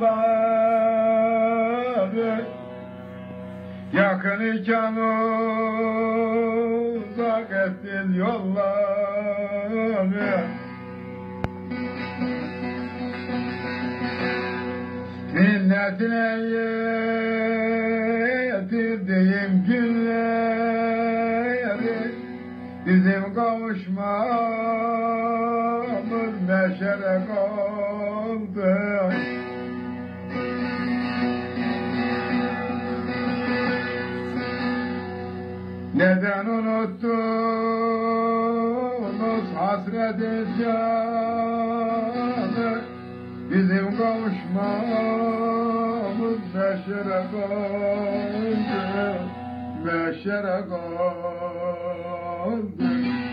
yolları, yakın iken uzak ettin yolları. Minnetine yetirdiğim günleri, bizim kavuşmamız meşere kaldı. Neden unuttunuz hasret-i canı, bizim kavuşmamız meşere kaldı, meşere kaldı.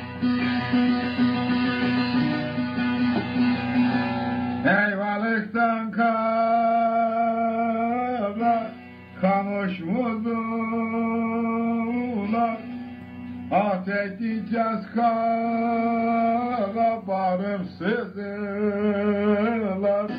Eyvalıktan kara kamış vurdular, ateş diyeceğiz kara barım sızılar.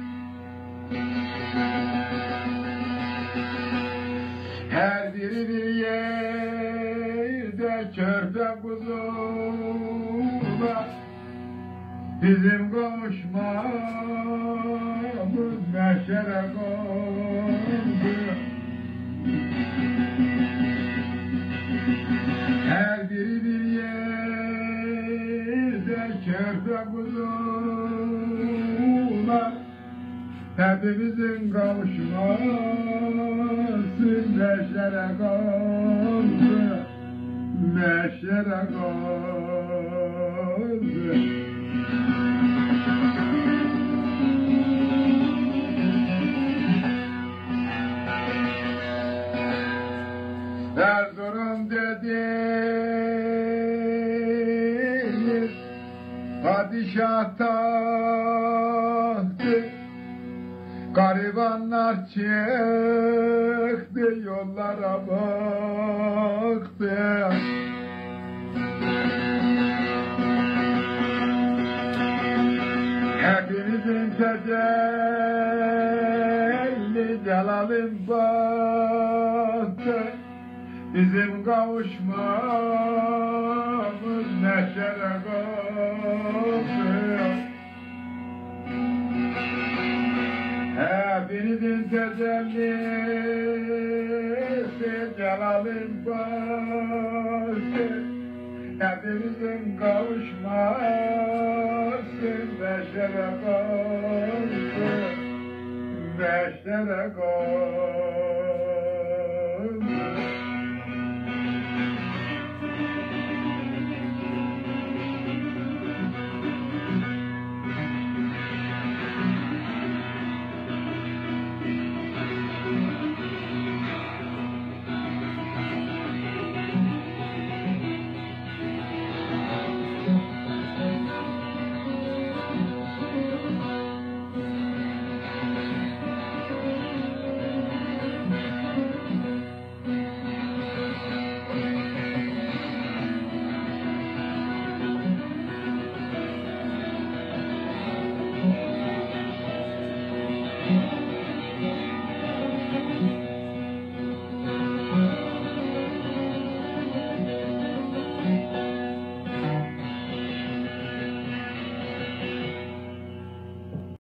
Her biri bir yerde körpe kuzular, bizim kavuşmamız meşere kaldı. Her biri bir yerde körpe kuzular, hepimizin kavuşması meşere kaldı, meşere kaldı. Erzurum dediğiniz padişah tahtı, garibanlar çıktı yollara baktı. Hepimizin tecelli celalin bahtı, bizim kavuşmamız neşere kaldı. Hepinizin tecellisi celalin bahtı, hepimizin kavuşması neşere kaldı, neşere kaldı.